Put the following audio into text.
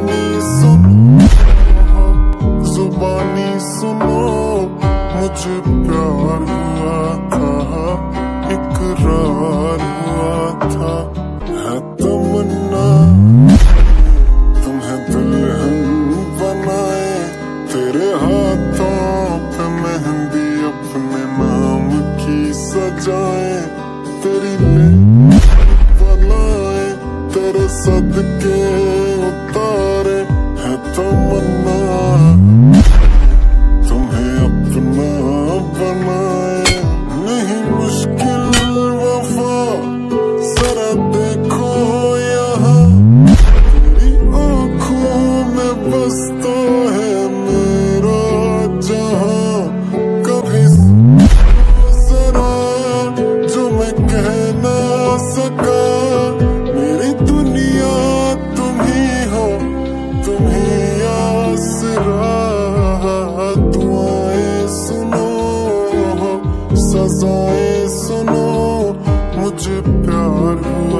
जुबानी सुनो, मुझे प्यार हुआ था, इकरार हुआ था। है तमन्ना तुम्हें दुल्हन बनाए, तेरे हाथों पे मेहंदी अपने नाम की सजाए, तेरी बनाए तेरे सदके उतारे। है तमन्ना तुम्हें अपना बनाए, नहीं मुश्किल वफा जरा देखो यहाँ, तेरी आँखों में बसता है मेरा जहाँ। कभी जरा जो मैं कह ना सका, मेरी दुनिया तुम ही हो, तुम ही आसरा। दुआएं सुनो, सजाएं सुनो, मुझे प्यार हुआ